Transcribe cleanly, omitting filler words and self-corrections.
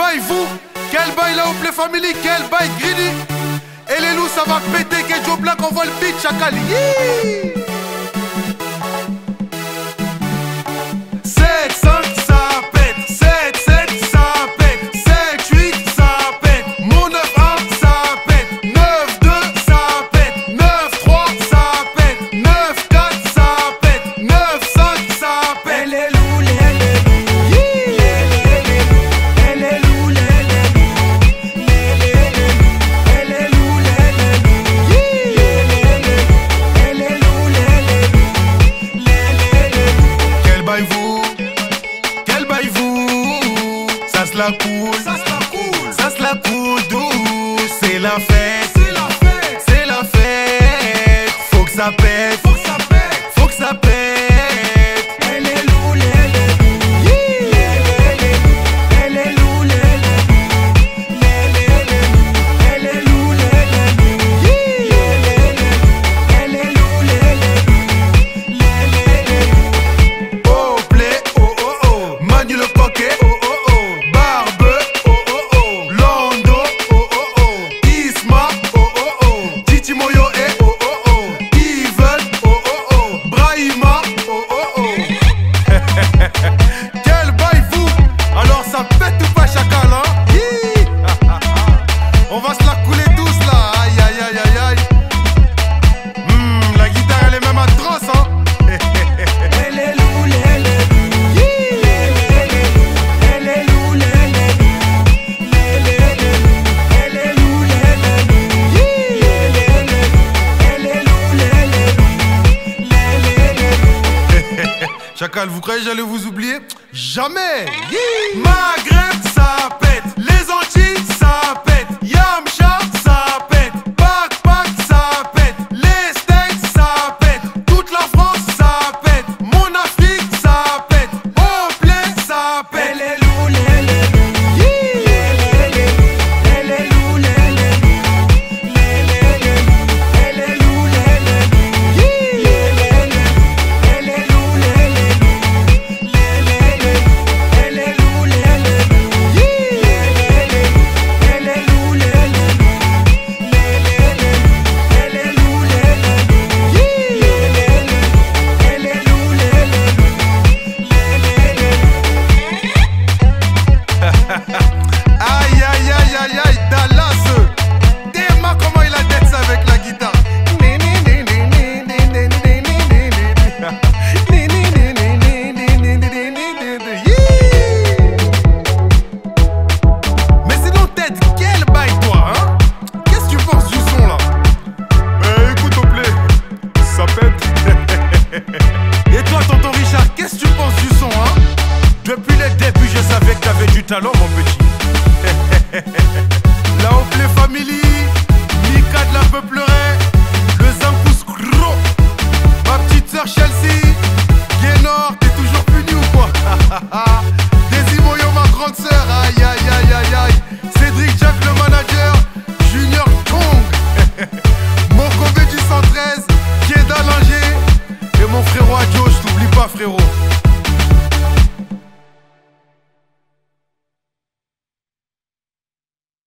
bail vous, quel bail la Play Family, quel bail Greedy. Et les loups ça va péter, que Joe Black envoie le beat chacal. 7, 5, ça pète, 7, 7, ça pète, 7, 8, ça pète, mon 9, 1, ça pète, 9, 2, ça pète, 9, 3, ça pète, 9, 4, ça pète, 9, 5, ça pète. Les loups, les la cool, ça se la cool douce. C'est la fête, c'est la fête. Faut que ça pète, faut que ça pète. Oh play, oh oh oh, Manu le pocket. Quel bail vous? Alors ça pète ou pas chacal hein? On va se la couler tous là. Aïe aïe aïe aïe aïe. La guitare elle est même atroce hein. Chacal, vous croyez que j'allais vous oublier? Jamais. Maghreb, ça pète. Les Antilles,